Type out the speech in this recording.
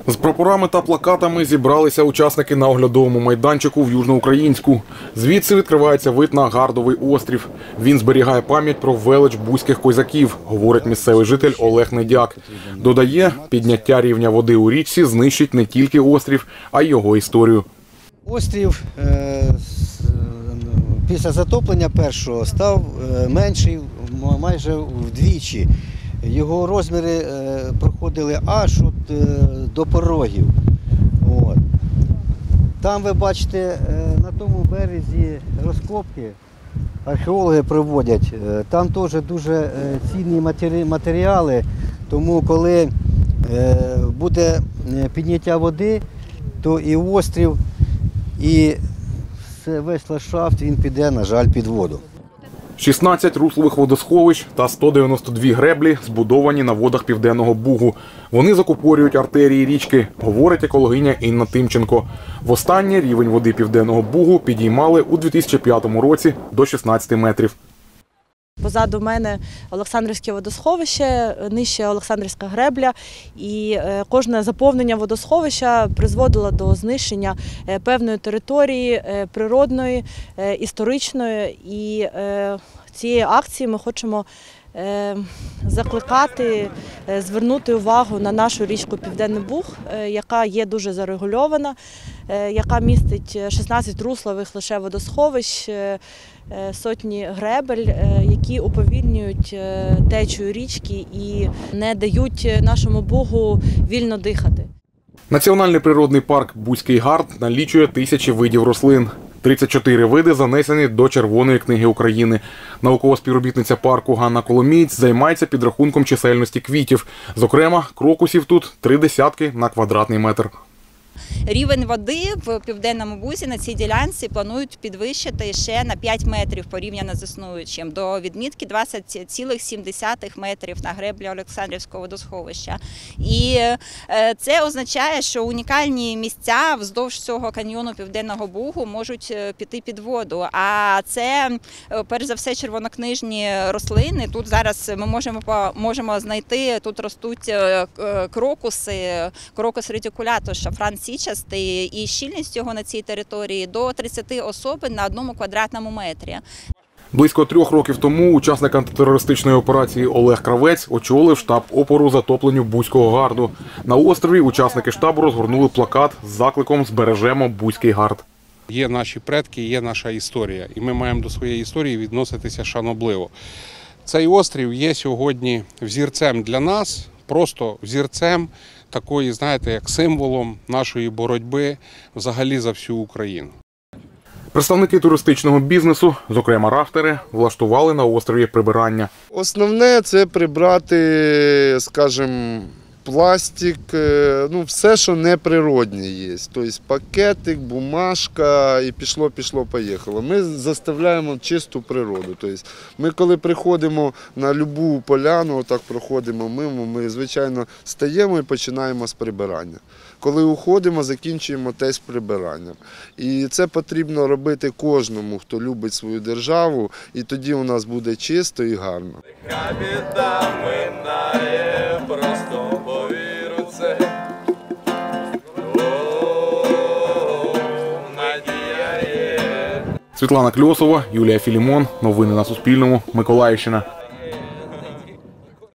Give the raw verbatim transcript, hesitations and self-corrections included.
З прапорами та плакатами зібралися учасники на оглядовому майданчику в Южноукраїнську. Звідси відкривається вид на Гардовий острів. Він зберігає пам'ять про велич бузьких козаків, говорить місцевий житель Олег Недяк. Додає, підняття рівня води у річці знищить не тільки острів, а й його історію. Острів е, після затоплення першого став менший майже вдвічі. Його розміри е, проходили аж от, е, до порогів. От. Там ви бачите, е, на тому березі розкопки археологи проводять. Е, там теж дуже е, цінні матері, матеріали, тому коли е, буде підняття води, то і острів, і весь ландшафт він піде, на жаль, під воду. шістнадцять руслових водосховищ та сто дев'яносто дві греблі збудовані на водах Південного Бугу. Вони закупорюють артерії річки, говорить екологиня Інна Тимченко. Востаннє рівень води Південного Бугу підіймали у дві тисячі п'ятому році до шістнадцяти метрів. Позаду мене Олександрівське водосховище, нижче Олександрівська гребля, і кожне заповнення водосховища призводило до знищення певної території природної, історичної. І цією акцією ми хочемо закликати, звернути увагу на нашу річку Південний Буг, яка є дуже зарегульована, яка містить шістнадцять руслових лише водосховищ, сотні гребель, які уповільнюють течію річки і не дають нашому Бугу вільно дихати. Національний природний парк Бузький Гард налічує тисячі видів рослин. тридцять чотири види занесені до Червоної книги України. Наукова співробітниця парку Ганна Коломієць займається підрахунком чисельності квітів. Зокрема, крокусів тут три десятки на квадратний метр. Рівень води в Південному Бузі на цій ділянці планують підвищити ще на п'ять метрів порівняно з існуючим, до відмітки двадцять цілих сім десятих метрів на греблі Олександрівського водосховища. І це означає, що унікальні місця вздовж цього каньйону Південного Бугу можуть піти під воду. А це, перш за все, червонокнижні рослини. Тут зараз ми можемо, можемо знайти, тут ростуть крокуси, крокус редикулятус, шафран січастий, і щільність його на цій території до тридцяти особин на одному квадратному метрі. Близько трьох років тому учасник антитерористичної операції Олег Кравець очолив штаб опору затопленню Бузького Гарду. На острові учасники штабу розгорнули плакат з закликом «Збережемо Бузький Гард». Є наші предки, є наша історія, і ми маємо до своєї історії відноситися шанобливо. Цей острів є сьогодні взірцем для нас, просто взірцем такої, знаєте, як символом нашої боротьби взагалі за всю Україну. Представники туристичного бізнесу, зокрема рафтери, влаштували на острові прибирання. Основне – це прибрати, скажімо, пластик, ну все, що неприродне є. Тобто пакетик, бумажка і пішло, пішло, поїхало. Ми заставляємо чисту природу. Тобто ми коли приходимо на будь-яку поляну, отак проходимо мимо, ми, звичайно, стаємо і починаємо з прибирання. Коли уходимо, закінчуємо теж прибиранням. І це потрібно робити кожному, хто любить свою державу, і тоді у нас буде чисто і гарно. Світлана Кльосова, Юлія Філімон. Новини на Суспільному. Миколаївщина.